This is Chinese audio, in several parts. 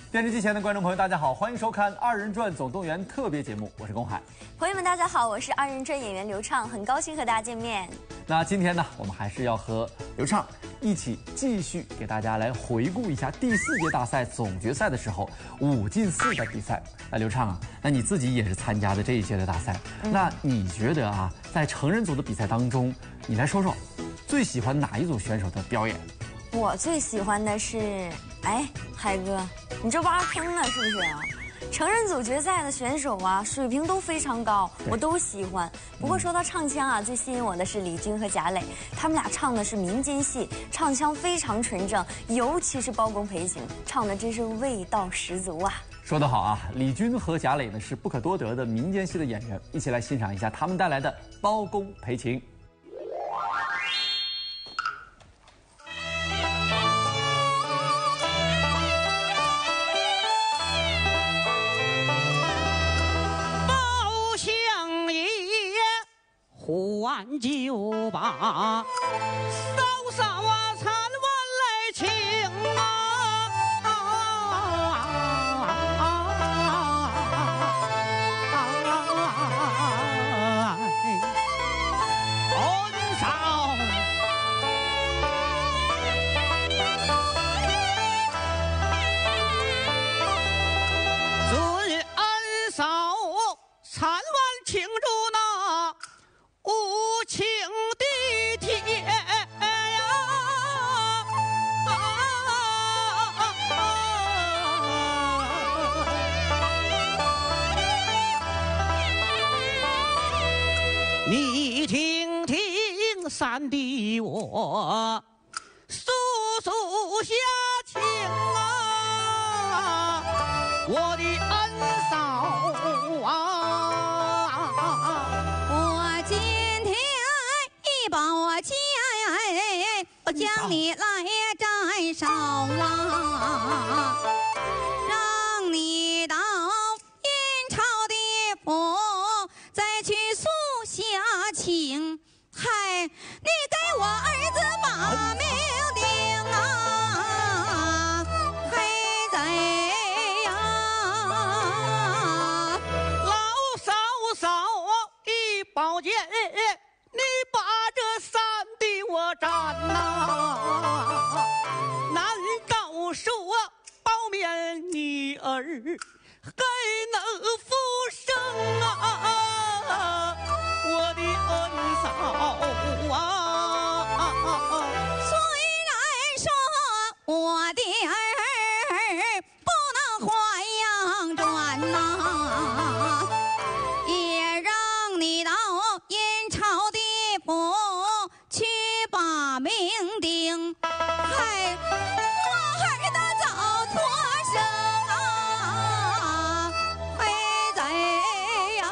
电视机前的观众朋友，大家好，欢迎收看《二人转总动员》特别节目，我是龚海。 朋友们，大家好，我是二人转演员刘畅，很高兴和大家见面。 那今天呢，我们还是要和刘畅一起继续给大家来回顾一下第4届大赛总决赛的时候5进4的比赛。那刘畅啊，那你自己也是参加的这一届的大赛，那你觉得啊，在成人组的比赛当中，你来说说最喜欢哪一组选手的表演？ 我最喜欢的是，海哥，你这挖坑了是不是啊？成人组决赛的选手啊，水平都非常高，我都喜欢。不过说到唱腔啊，最吸引我的是李军和贾磊，他们俩唱的是民间戏，唱腔非常纯正，尤其是包公裴情，唱的真是味道十足啊。 说得好啊，李军和贾磊呢是不可多得的民间戏的演员，一起来欣赏一下他们带来的包公裴情。 换酒吧，嫂嫂啊，餐碗来请恩嫂，尊恩嫂，餐碗庆祝那无情的天呀！你听听三弟我诉诉下情啊，我的恩嫂啊！ 将你来斩首啊，让你到阴曹地府再去诉下情。嗨，你给我儿子把命定啊，黑贼呀！ 老嫂嫂一宝剑，你把这三弟我斩呐！难道说包勉你儿还能复生啊？我的恩嫂啊！ 虽然说我的儿不能还阳转呐，也让你到阴曹地府去把命定。嗨，我儿的早脱生啊，黑贼呀！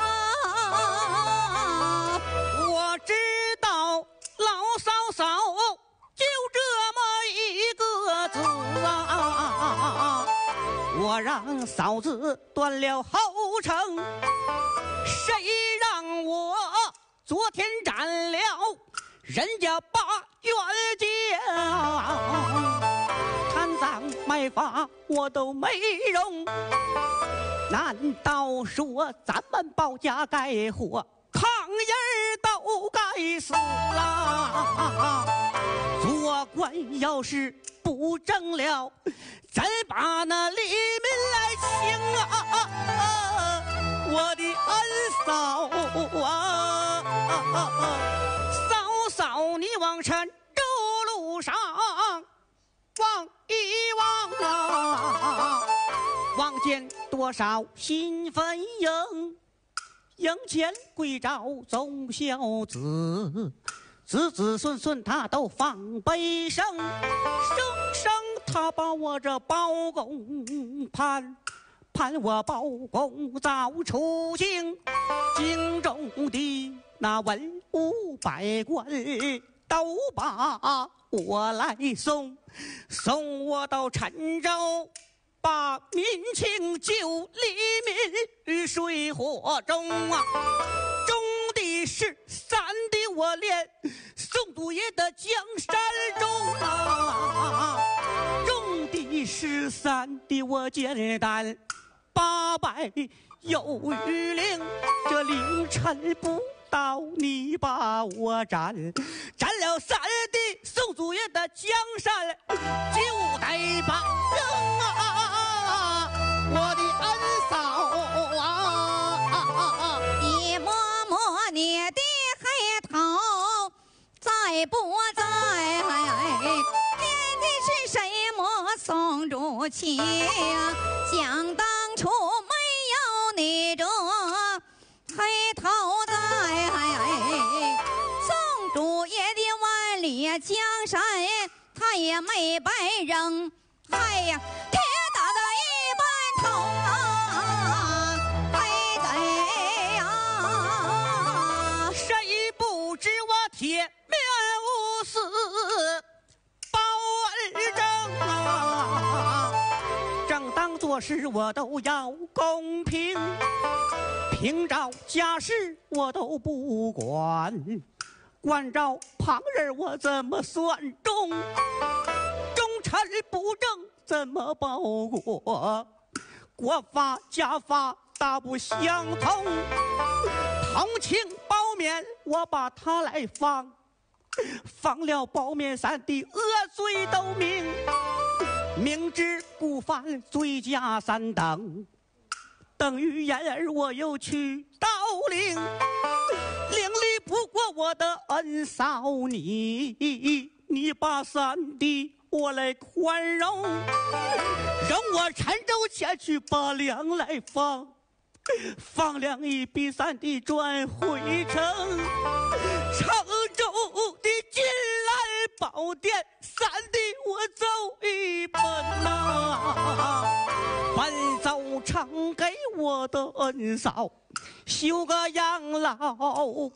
我知道老嫂嫂就这么一个字啊，我让嫂子断了后程，谁让我昨天斩了人家把冤家，贪赃卖法我都没容，难道说咱们包家该活，抗人都该死啊？做官要是不正了，咱把那黎民来请啊！我的恩嫂啊！嫂嫂，你往陈州路上望一望啊，望见多少新坟营，营前跪着宗孝子，子子孙孙他都放悲声，声声他把我这包公盼我包公早出京，京中的那文武百官都把我来送我到陈州，把民情救黎民于水火中啊！中的是三的我连宋祖爷的江山中啊，重的 13的我简单，800有余零，这凌晨不到你把我占了3的宋祖爷的江山，就得把我的恩嫂一摸摸你的黑头在不在？念的是什么宋主妻呀？想当初没有你这黑头在，宋主爷的万里江山他也没白扔，哎呀，铁打的一般头啊，黑贼呀！ 谁不知我铁面无私报恩正啊？正当做事我都要公平，平照家事我都不管，关照旁人我怎么算忠？忠臣不正怎么报国？国法家法大不相同，同情包面我把他来放，放了包面3的恶罪都明，明知故犯罪加3等，等于言儿我又去到领，领力不过我的恩嫂你把3弟我来宽容，容我陈州前去把粮来放，放粮一比3弟转回城，常州的金兰宝殿3弟我走一奔呐，奔走常给我的恩嫂修个养老宫，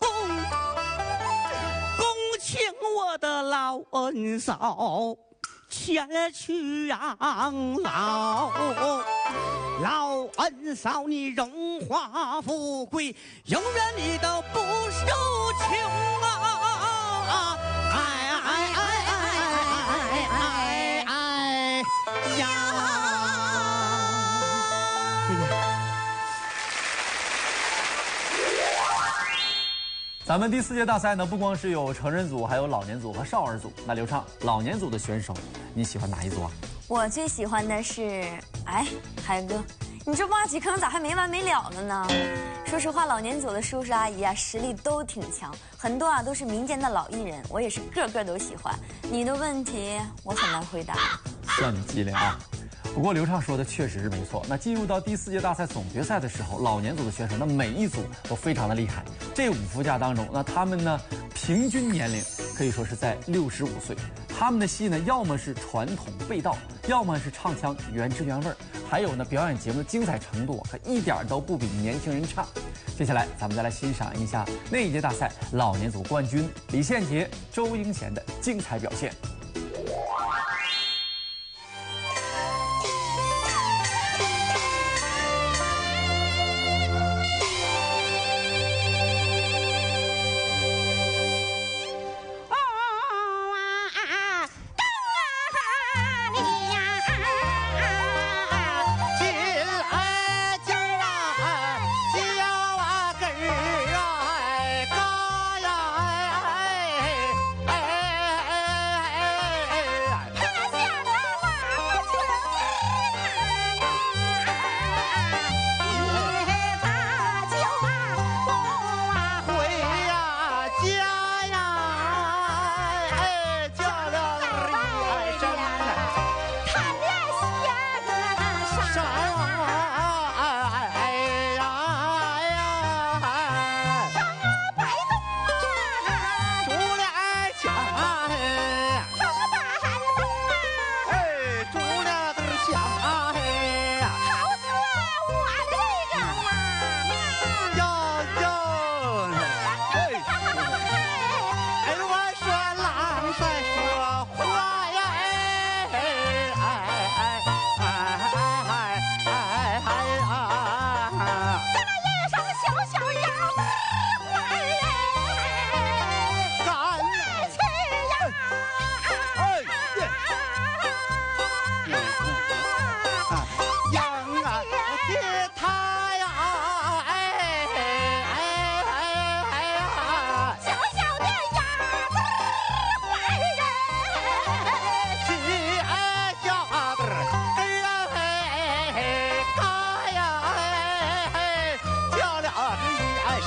恭请我的老恩嫂前去养老，老恩嫂你荣华富贵永远你都不受穷啊！哎呀！ 咱们第4届大赛呢，不光是有成人组，还有老年组和少儿组。那刘畅，老年组的选手，你喜欢哪一组啊？ 我最喜欢的是，海哥，你这挖几坑咋还没完没了的呢？说实话，老年组的叔叔阿姨啊，实力都挺强，很多啊都是民间的老艺人，我也是个个都喜欢。你的问题我很难回答。 算你机灵啊！不过刘畅说的确实是没错。那进入到第4届大赛总决赛的时候，老年组的选手那每一组都非常的厉害。这5副驾当中，那他们呢平均年龄可以说是在65岁。他们的戏呢，要么是传统背道，要么是唱腔原汁原味，还有呢表演节目的精彩程度可一点都不比年轻人差。接下来咱们再来欣赏一下那一届大赛老年组冠军李献杰、周英贤的精彩表现。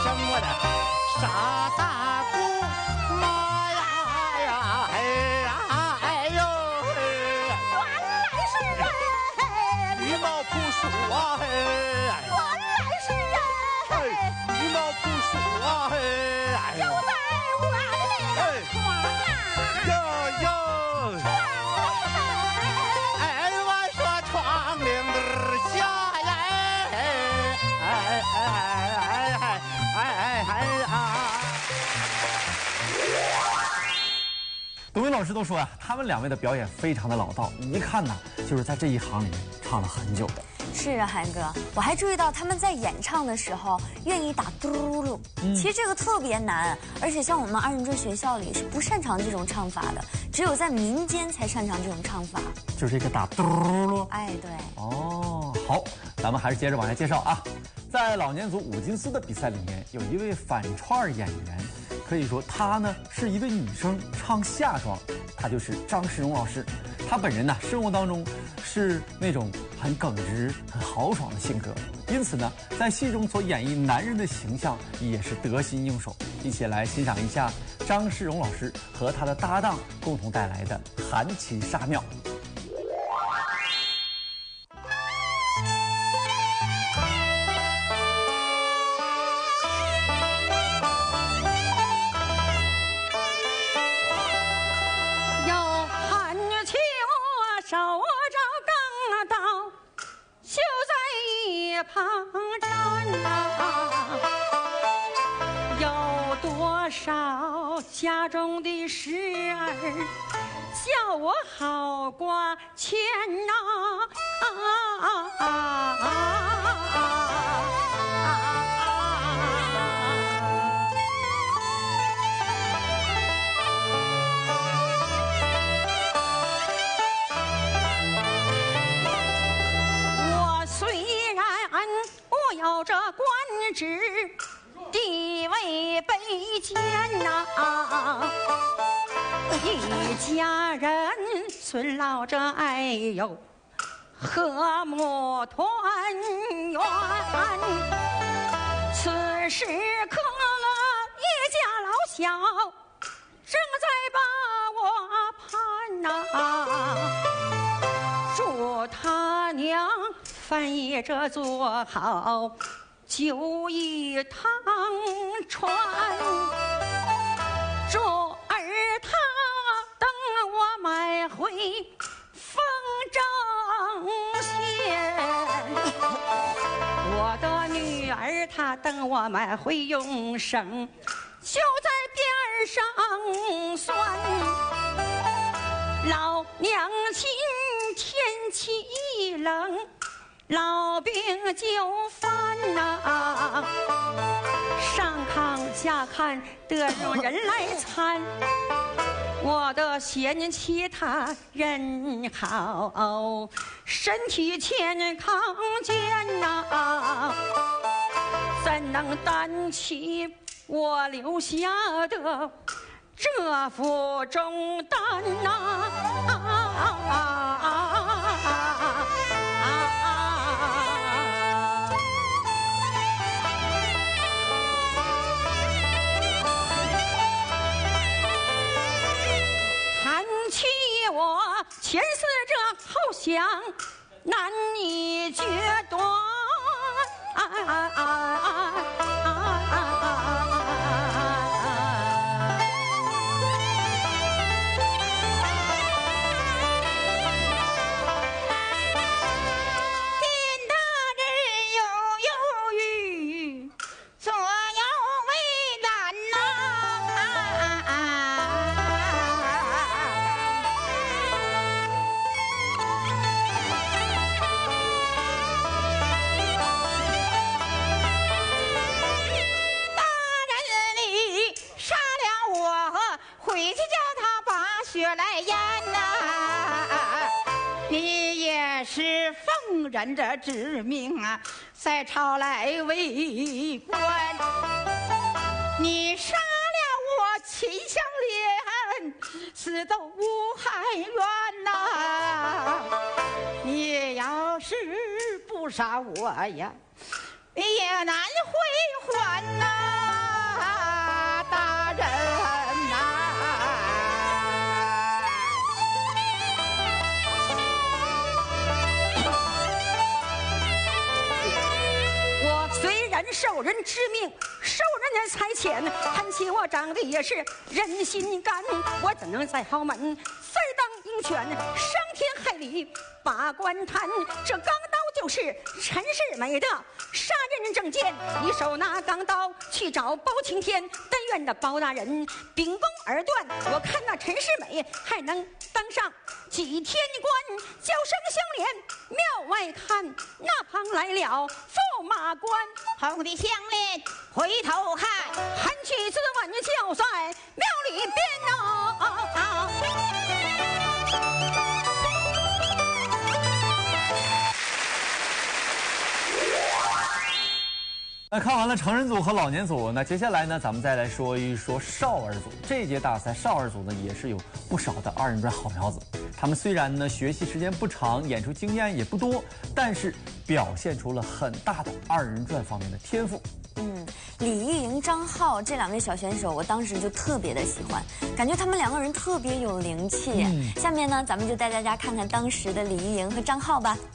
什么的傻大姑妈呀呀哎呀哎呦， 原来是人， 绿毛朴素啊嘿， 原来是人， 绿毛朴素啊嘿， 就在我的那个床哟哟。 上， 哎，我说窗棂的下呀， 董明老师都说呀，他们两位的表演非常的老道，一看呢就是在这一行里面唱了很久的。 是啊，海哥，我还注意到他们在演唱的时候愿意打嘟噜，其实这个特别难，而且像我们二人转学校里是不擅长这种唱法的，只有在民间才擅长这种唱法。 就是这个打嘟噜。 哎，对。 哦，好，咱们还是接着往下介绍啊。在老年组五金丝的比赛里面，有一位反串演员，可以说她呢是一位女生唱夏装，她就是张世荣老师。她本人呢生活当中是那种很耿直、很豪爽的性格，因此呢在戏中所演绎男人的形象也是得心应手。一起来欣赏一下张世荣老师和他的搭档共同带来的《韩琦杀庙》。 旁站啊，有多少家中的事儿叫我好挂牵呐有着官职，地位卑贱呐，一家人孙老着哎呦，和睦团圆。此时可一家老小正在把我盼呐，祝他娘饭也这做好，酒一汤传，祝儿他等我买回风筝线，我的女儿她等我买回永生，就在边上算。老娘亲天气冷，老病就犯呐，上炕下看得有人来参，我的贤妻她人好，身体健康健呐，怎能担起我留下的这副重担呐韩琦我前四者好想难以决断人这之命啊，在朝来为官。你杀了我秦香莲，死都无害冤呐。你要是不杀我呀，也难回还呐。 受人之命，受人的差遣，看起我长得也是人心肝，我怎能在豪门再当鹰犬，伤天害理把官贪？这钢刀就是陈世美的杀人证件，你手拿钢刀去找包青天，但愿的包大人秉公而断。我看那陈世美还能当上几天官，叫声相连庙外看，那旁来了驸马官。 红的项链回头看， 喊起自问就在庙里边啊。 那看完了成人组和老年组，那接下来呢，咱们再来说一说少儿组。这届大赛少儿组呢也是有不少的二人转好苗子。他们虽然呢学习时间不长，演出经验也不多，但是表现出了很大的二人转方面的天赋。 李玉莹、张浩这两位小选手，我当时就特别的喜欢，感觉他们两个人特别有灵气。下面呢，咱们就带大家看看当时的李玉莹和张浩吧。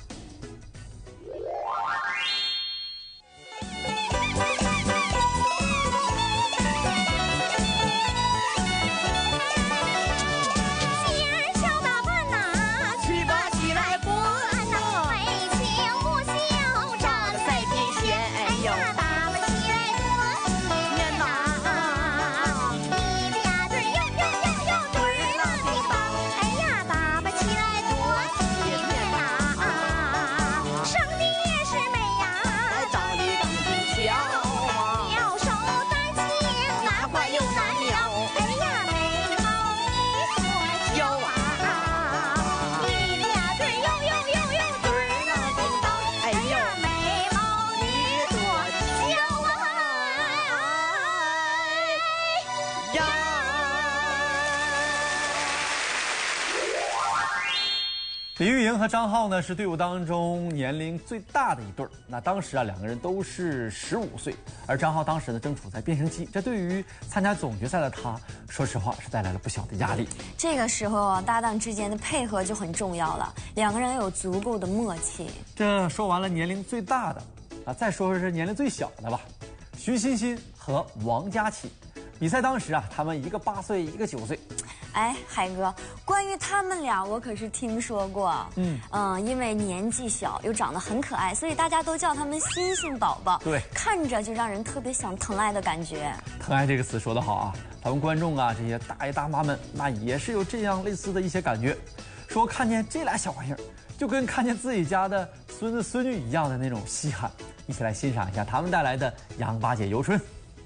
李玉莹和张浩呢是队伍当中年龄最大的一对儿。那当时啊，两个人都是15岁，而张浩当时呢正处在变声期，这对于参加总决赛的他，说实话是带来了不小的压力。 这个时候啊，搭档之间的配合就很重要了，两个人有足够的默契。 这说完了年龄最大的，啊，再说说是年龄最小的吧。徐欣欣和王佳琪，比赛当时啊，他们一个8岁，一个9岁。 哎，海哥，关于他们俩，我可是听说过。因为年纪小又长得很可爱，所以大家都叫他们欣欣宝宝。 对， 看着就让人特别想疼爱的感觉。 疼爱这个词说得好啊，咱们观众啊，这些大爷大妈们，那也是有这样类似的一些感觉，说看见这俩小玩意儿，就跟看见自己家的孙子孙女一样的那种稀罕。一起来欣赏一下他们带来的《杨八姐游春》。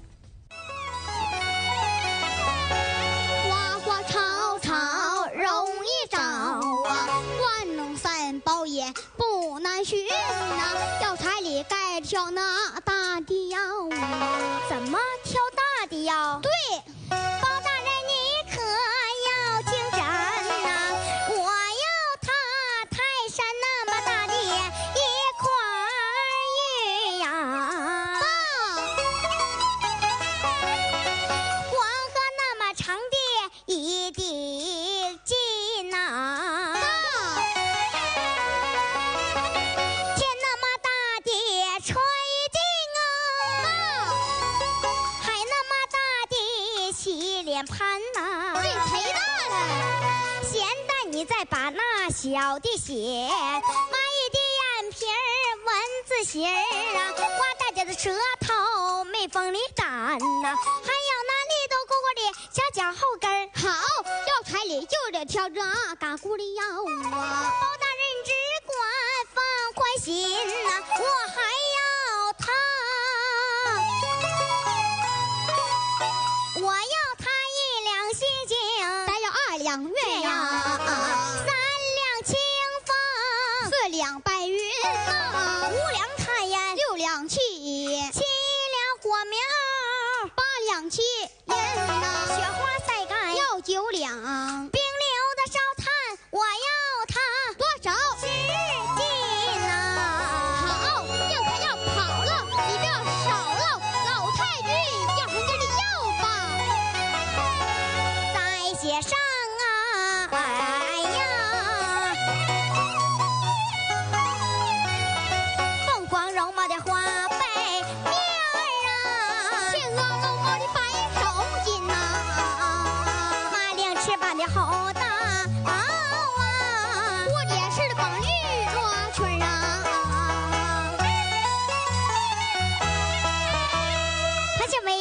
不难寻呐，要彩里该挑那大的腰啊！ 怎么挑大的腰？ 对，包大人你可要听真呐！我要他泰山那么大的一块玉呀，黄河那么长的一滴金呐。再把那小的写，蚂蚁的眼皮儿，蚊子心儿啊，花大家的舌头，没锋利杆呐，还有那里头蝈蝈的小脚后跟儿。好，要彩礼就得挑这大姑的腰啊！包大人只管放宽心呐，我还要他，我要他1两细颈，咱要2两月呀。4两白云啊，5两炭烟，6两气，7两火苗，8两气烟呐，雪花晒干要9两，冰溜的烧炭，我要它多少10斤呐！好，要他要跑了，你不要少了，老太君要人家的要吧，再写上啊，哎呀。凤凰绒毛的花被面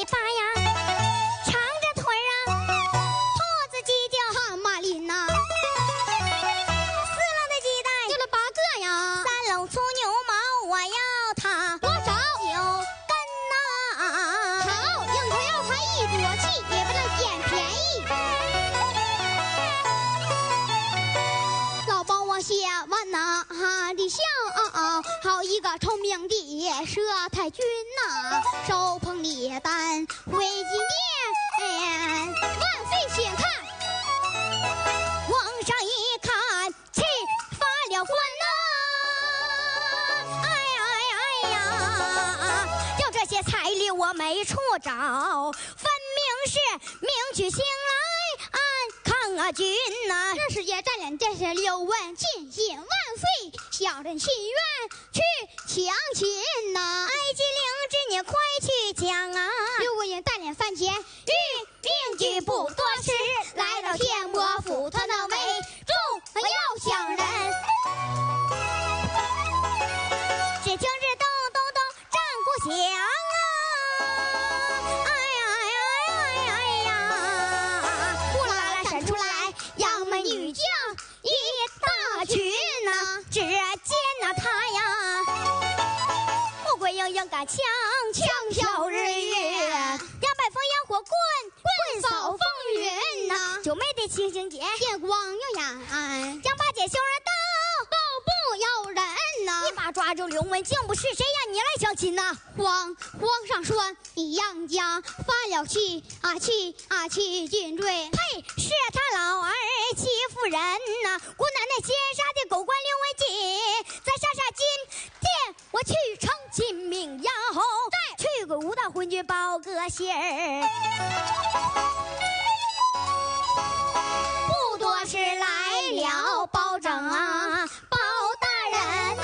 尾巴呀，长着腿啊，兔子鸡叫蛤蟆林呐，4棱的鸡蛋就了8个呀，3棱粗牛毛我要它多少9根呐，好，硬头要它1朵气，也不能捡便宜。老包往下弯呐，的笑，好一个聪明的佘太君呐，手捧烈胆回纪念，万岁宣看。皇上一看，气发了昏呐，哎呀，就这些彩礼我没处找，分明是明举行来安康君呐，这世界占领这是刘文进引万岁，小人心愿去强秦呐，埃及领旨你快去讲啊，刘文引带领3千御命举不多时，来到天魔府，他那为众要响人，只听是咚咚咚战鼓响啊，哎呀，呼啦啦闪出来杨门女将一大群呐，只见那他呀，富贵英英赶枪挑日月，杨百风烟火棍扫风云呐，九妹的清醒姐见光耀眼，江八姐羞人刀不要人呐，一把抓住刘文静不是谁呀，你来相亲呐，皇上说你杨家发了气气尽坠，呸，是他老儿欺负人呐，姑奶奶奸杀的狗官刘文锦，在杀今天我去称亲命呀吼，去给吴大昏君报个信儿，不多时来了包拯啊，包大人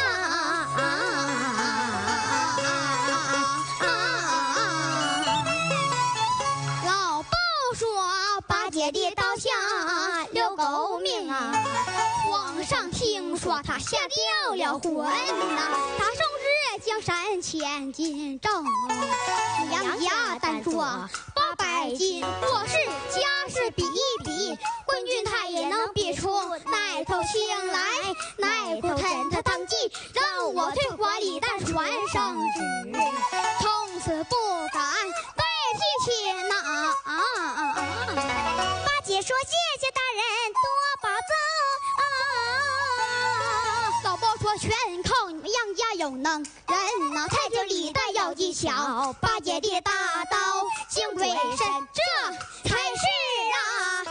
老包说八姐的刀下留狗命啊，皇上听说他吓掉了魂呐，他生日江山千斤重，杨家单说800斤，我是家事比一比，昏君他也能比出哪口情来，哪口趁他当计，让我退火里弹传圣旨，从此不敢再提亲呐。八姐说谢谢大人多保重，老包说全靠你们杨家有能人呐，太监李旦要技巧，八姐的大刀精鬼神，这才是啊，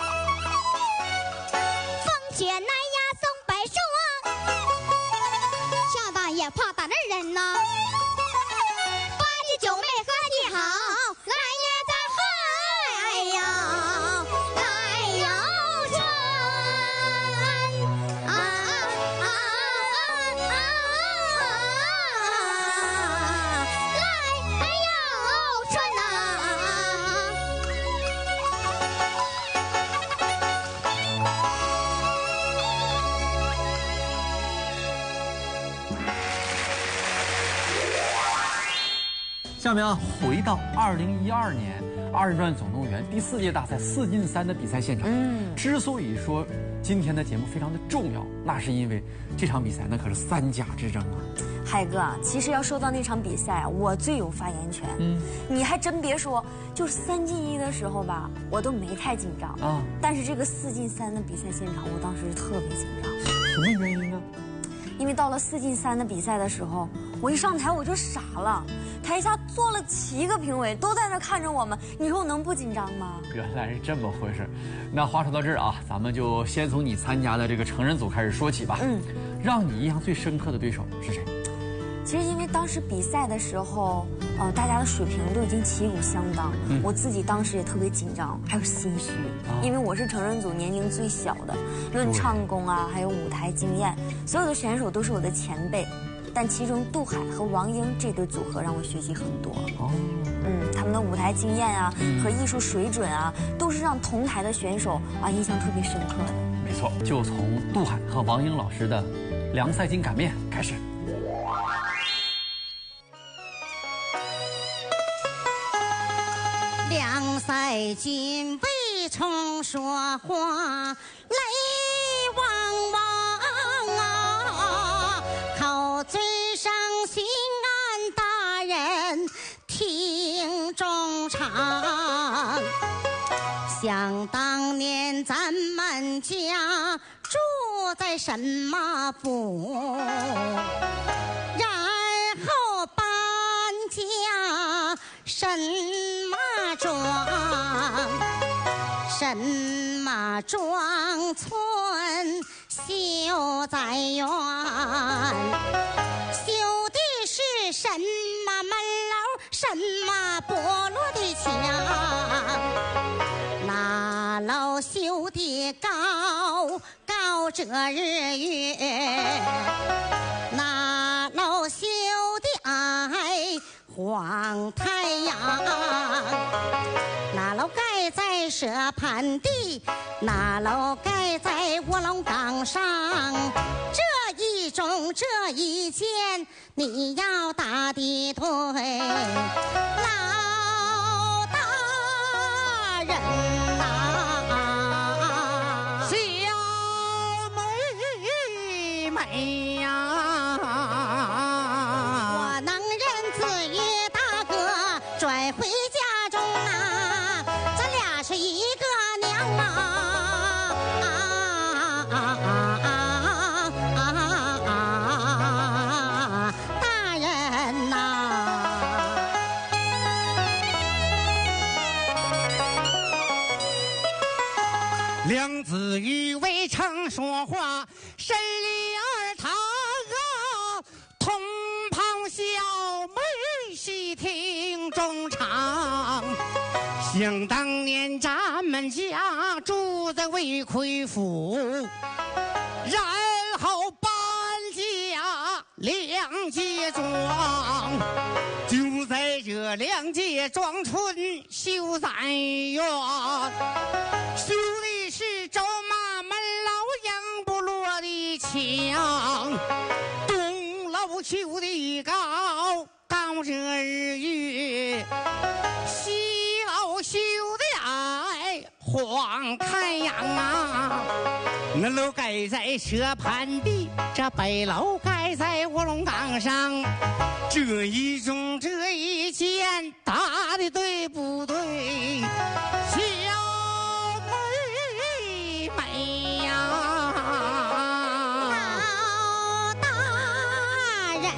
风雪难压松柏树啊，下大也怕打那人呐，八姐九妹和你好，来也在嗨呀，来呀春下面回到2012年二人转总动员第4届大赛4进3的比赛现场。之所以说今天的节目非常的重要，那是因为这场比赛那可是3甲之争啊。 海哥，其实要说到那场比赛啊，我最有发言权。你还真别说，就是3进1的时候吧，我都没太紧张啊。但是这个4进3的比赛现场，我当时特别紧张。 什么原因呢？ 因为到了4进3的比赛的时候，我一上台我就傻了，台下坐了7个评委，都在那看着我们，你说我能不紧张吗？ 原来是这么回事。那话说到这儿啊，咱们就先从你参加的这个成人组开始说起吧。让你印象最深刻的对手是谁？ 其实因为当时比赛的时候，大家的水平都已经旗鼓相当，我自己当时也特别紧张，还有心虚，因为我是成人组年龄最小的，论唱功啊，还有舞台经验，所有的选手都是我的前辈，但其中杜海和王英这对组合让我学习很多。他们的舞台经验啊和艺术水准啊，都是让同台的选手啊印象特别深刻的。 没错，就从杜海和王英老师的凉菜金擀面开始。 梁塞君为宠说话泪汪汪啊，口嘴上询安大人听衷肠。想当年咱们家住在什么府，然后搬家什么庄，什么庄村修在院，修的是什么门楼，什么剥落的墙，那楼修的高高遮日月，那楼修的矮晃太阳，那楼盖在蛇盘地，那楼盖在卧龙岗上，这一种这一件你要答的对，老大人呐， 小妹妹呀， 我能认子与大哥拽回家中啊，咱俩是一个娘大人呐。 梁子玉未曾说话，谁理儿他啊？同袍小妹细听衷肠。想当年咱们家住在魏奎府，然后搬家梁街庄，就在这梁街庄村修咱院，修的是走马门老杨不落的墙，东楼修的高高遮日月，西楼修的矮晃太阳啊。南楼盖在蛇盘地，这北楼盖在卧龙岗上，这一种这一件答的对不对？小妹妹呀， 老大人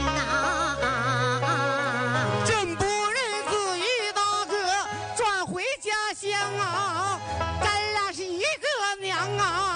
呐， 真不认子玉大哥转回家乡啊，咱俩是一个娘啊！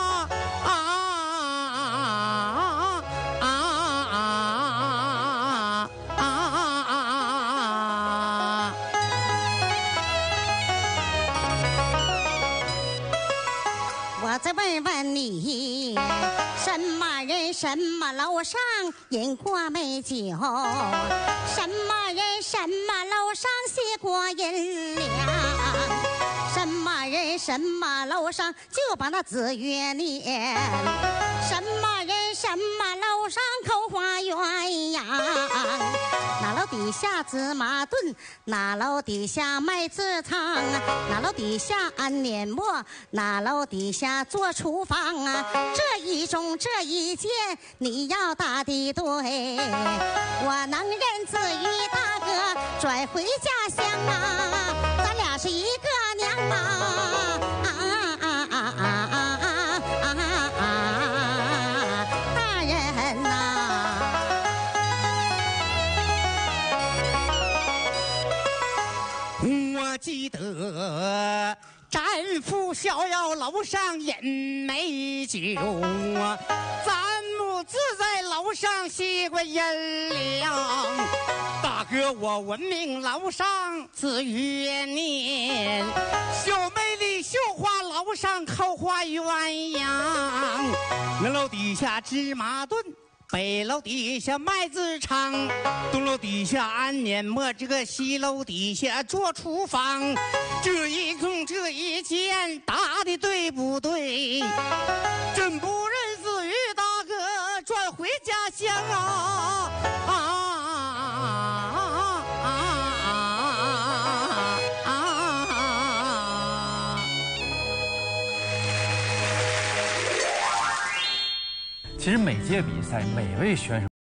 我再问问你，什么人什么楼上饮过美酒？什么人什么楼上洗过银两？什么人什么楼上就把那子月念？什么人什么楼上口花鸳鸯？哪楼底下芝麻炖，哪楼底下麦子汤，哪楼底下安年末，哪楼底下做厨房啊？这一种这一件你要答的对，我能认子玉大哥拽回家乡啊，咱俩是一个娘啊！大人呐， 我记得战夫逍遥楼上饮美酒啊，咱母子在楼上洗过银两。大哥，我闻名楼上子月念，小妹的绣花楼上口花鸳鸯，南楼底下芝麻炖，北楼底下麦子场，东楼底下安年末，这个西楼底下做厨房，这一种这一件答的对不对？真不认子玉大哥转回家乡啊！ 其实每届比赛每位选手。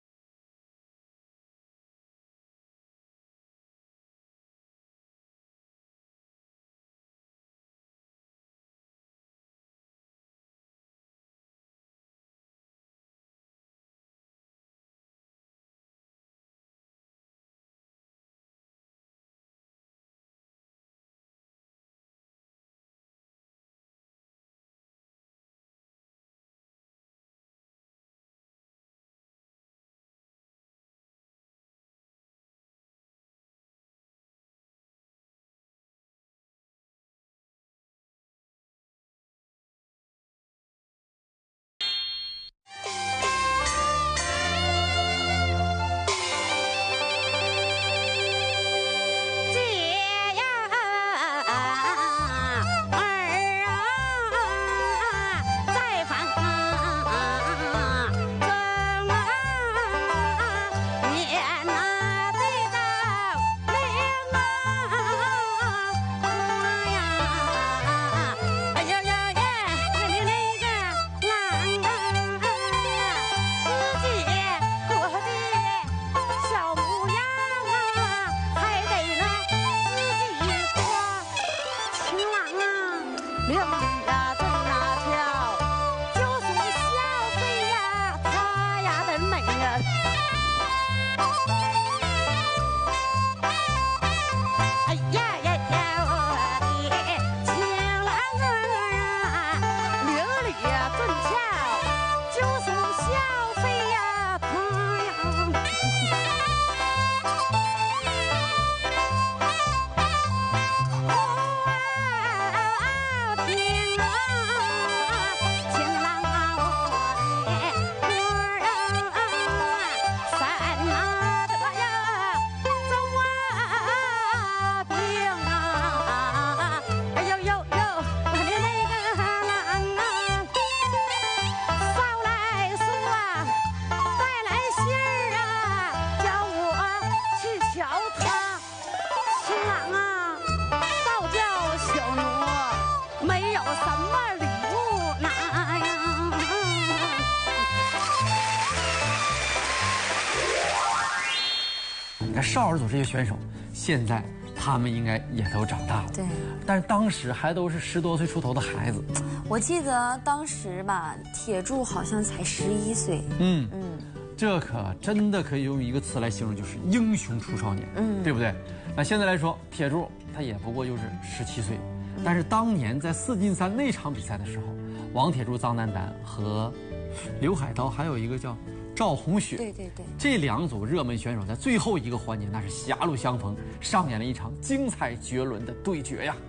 少儿组这些选手，现在他们应该也都长大了， 对， 但是当时还都是10多岁出头的孩子。 我记得当时吧，铁柱好像才11岁。 这可真的可以用一个词来形容，就是英雄出少年，对不对？那现在来说，铁柱他也不过就是17岁，但是当年在4进3那场比赛的时候，王铁柱、臧丹丹和刘海涛还有一个叫赵红雪， 对， 这2组热门选手在最后一个环节那是狭路相逢，上演了一场精彩绝伦的对决呀。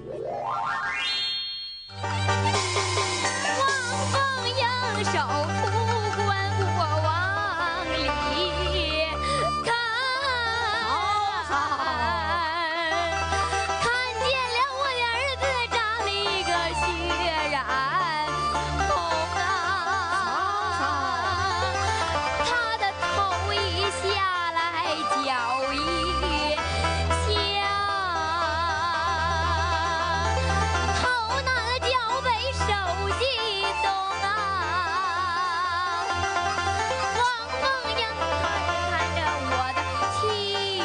望风迎首出关过往里看，看见了我的儿子长了一个血染红他的头一下来脚一下，头那个脚背手激动王凤英看着我的妻，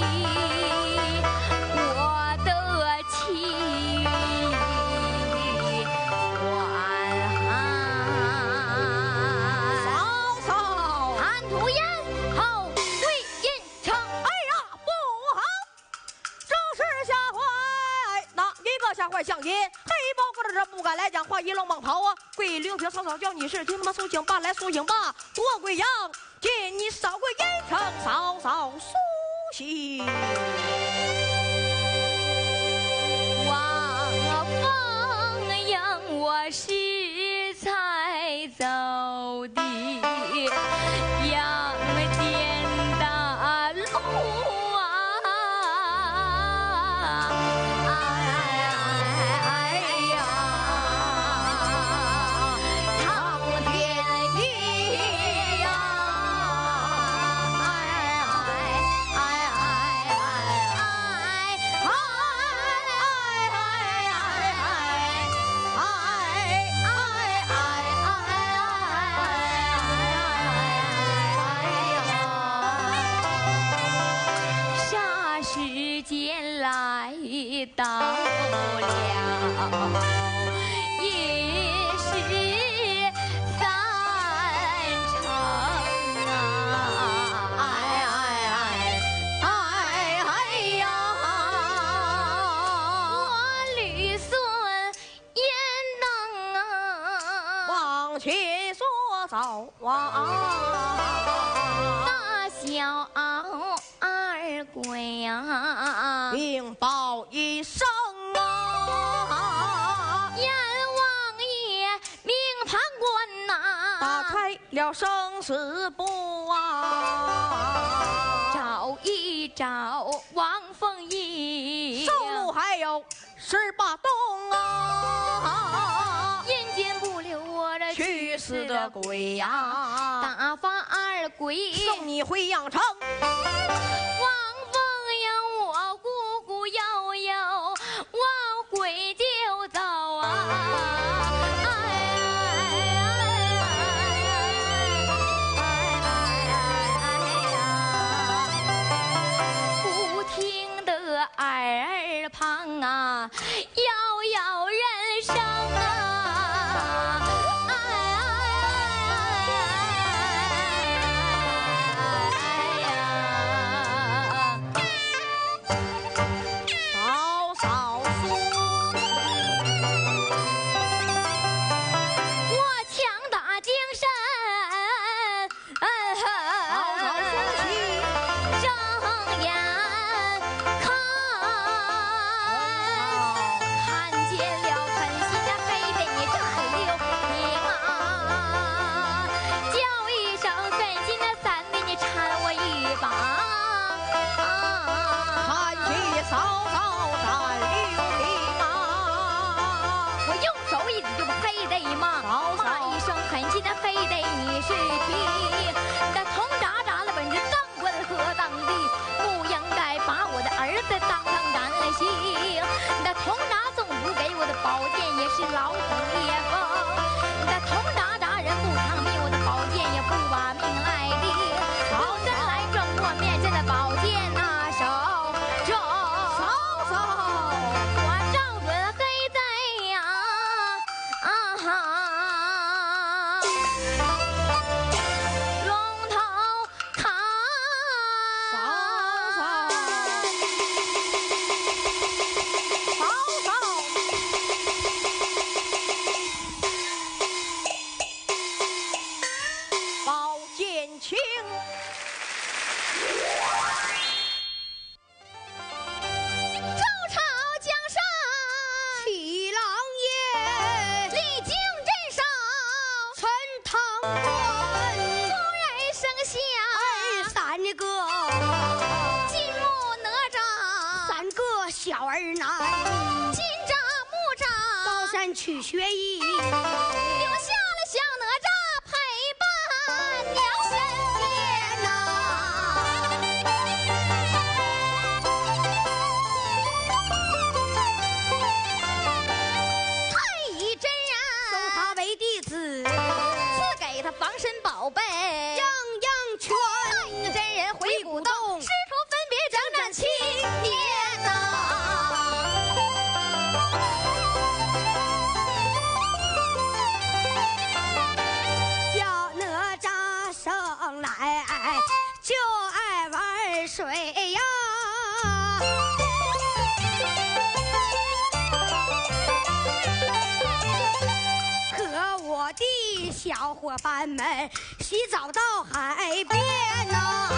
我的妻嫂嫂， 贪图烟后对印成。 哎呀，不好！这是吓坏哪一个吓坏相爷？黑包哥这不敢来讲话，一愣猛跑啊！桂刘平嫂嫂叫你是听他妈苏醒吧，来苏醒吧！多贵阳见你少贵阴城，嫂嫂苏醒。 望风迎我是才走的阳间大路苍天地呀， 来到了，也是三成啊！哎呀！我吕孙焉能啊往前说走啊！ 大小二鬼呀， 禀报一声啊！ 阎王爷命判官呐， 打开了生死簿啊！ 找一找王凤仪， 寿禄还有18栋啊！ 阴间不留我这去世的鬼呀！ 打发二鬼送你回阳城。 王凤呀，我姑姑悠悠往回就走啊！不听得耳旁啊，遥人声啊！老虎也疯，那通达大人不偿命，我的宝剑也不把命来的，有人来正我面前的宝剑拿手，我照准黑贼呀，龙头砍， 去学艺， 留下了小哪吒陪伴娘身边呐。太乙真人收他为弟子， 赐给他防身宝贝， 样样全。 太乙真人回古洞，师徒分别整整7年呐。 就爱玩水呀，和我的小伙伴们洗澡到海边呐。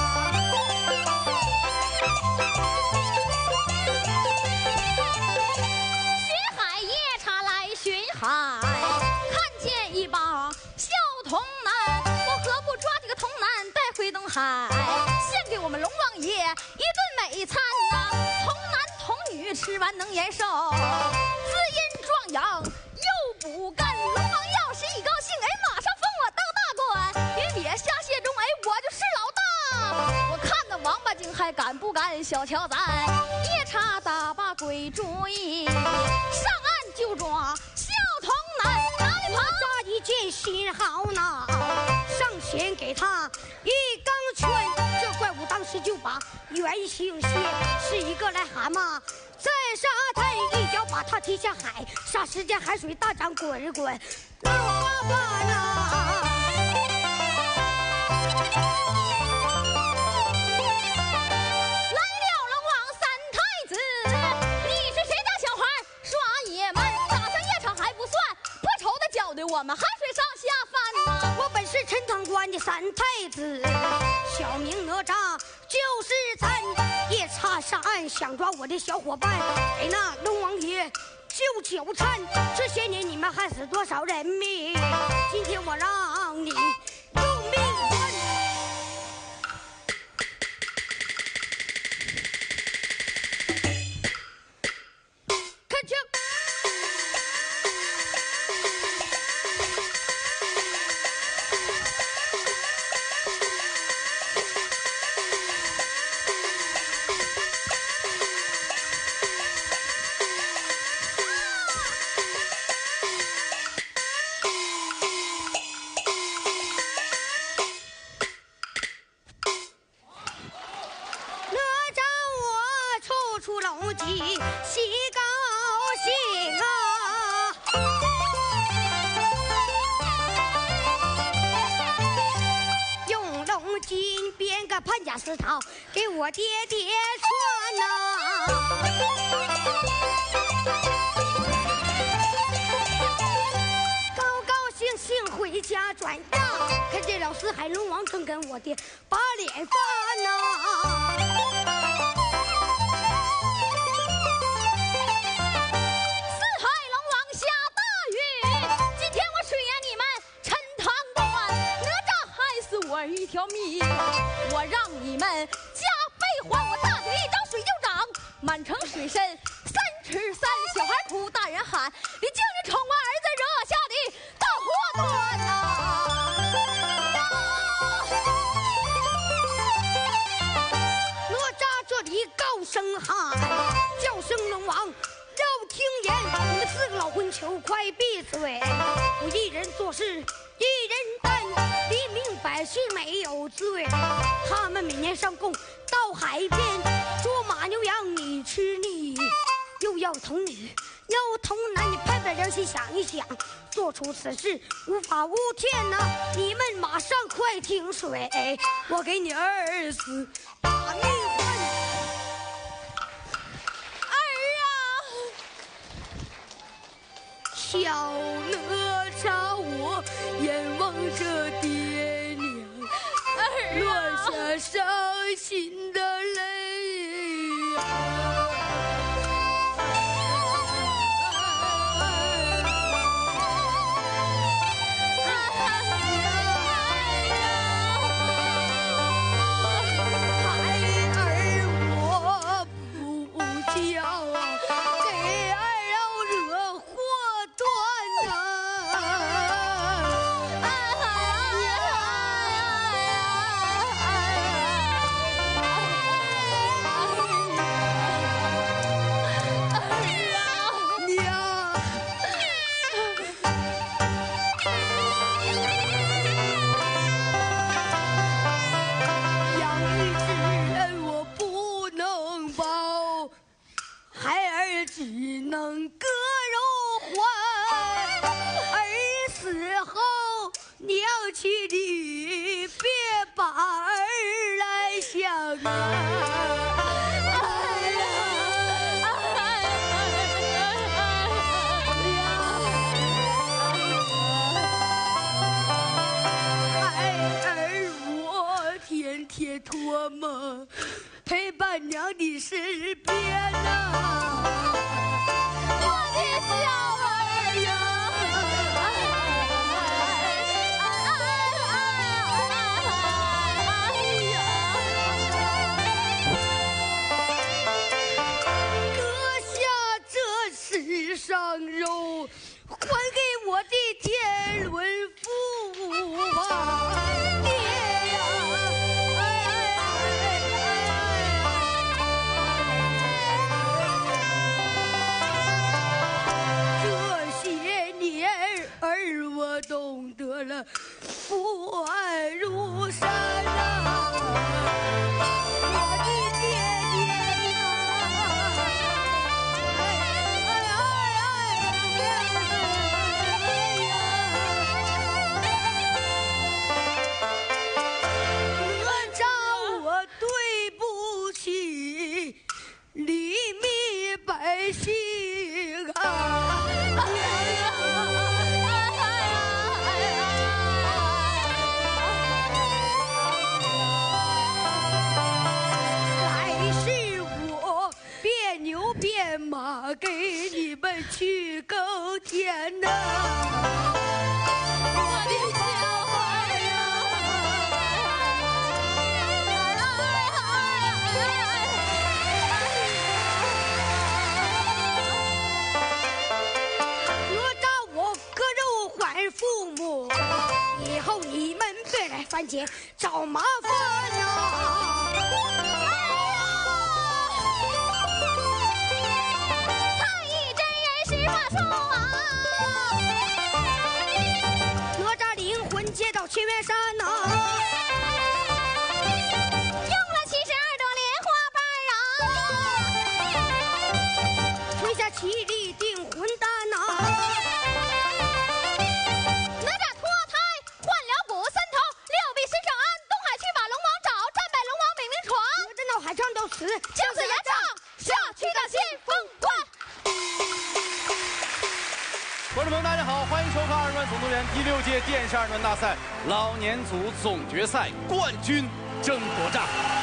巡海夜叉来巡海，看见一把小童男，我何不抓这个童男带回东海，献给我们龙王爷一顿美餐呐！童男童女吃完能延寿，滋阴壮阳又补肝。龙王要是一高兴，哎，马上封我当大官，别下界中，哎，我就是老大。我看那王八精还敢不敢小瞧咱？夜叉打把鬼主意，上岸就抓小童男，哪里跑？ 抓一件新好呢，上前给他一钢拳，这怪物当时就把原全姓谢，是一个癞蛤蟆，在沙滩一脚把他踢下海，霎时间海水大涨滚滚，浪花翻啊！ 来了龙王三太子，你是谁家小孩耍野蛮？打上夜场还不算，破仇的搅得我们海水上下翻呐！ 我本是陈塘关的三太子，小名哪吒，就是咱夜叉上岸想抓我的小伙伴，给那龙王爷就纠缠。这些年你们害死多少人命？今天我让你用命换！看枪！出龙脊，喜高兴啊！用龙筋编个潘家丝套，给我爹爹穿呐！高高兴兴回家转账，看见了四海龙王正跟我爹把脸翻呐！ 一条命，我让你们加倍还我！大嘴一张水就涨，满城水深3尺3，小孩哭，大人喊，你竟是宠完儿子惹下的大祸端呐！ 哪吒这里高声喊，叫声龙王要听言，你们4个老混球快闭嘴！我一人做事一人担，黎民百姓没有罪。他们每年上供到海边，捉马牛羊你吃腻，又要童女要童男，你拍拍良心想一想，做出此事无法无天呐！你们马上快停水，我给你儿死把命换。小哪吒，我眼望着爹娘，落下伤心的泪啊！只能割肉换，儿死后娘妻你别把儿来想啊！孩儿我天天托梦陪伴娘的身边呐。上肉还给我的天伦父啊，爹呀！这些年儿我懂得了父爱如山啊，我的爹。 心啊！来世我变牛变马给你们去耕田呐！我的小孩呀！若照我割肉还父母，以后你们别来犯贱找麻烦呀！ 太乙真人实话说啊， 哪吒灵魂接到乾元山呐、 用了72朵莲花瓣啊， 吹下七粒定魂丹呐、 哪吒脱胎换了补3头，6臂身上安，东海去把龙王找，战败龙王美名传， 我这脑海上都死， 姜子牙唱下去的新风冠。 观众朋友，大家好，欢迎收看《二人转总动员》第6届电视二人转大赛老年组总决赛冠军争夺战。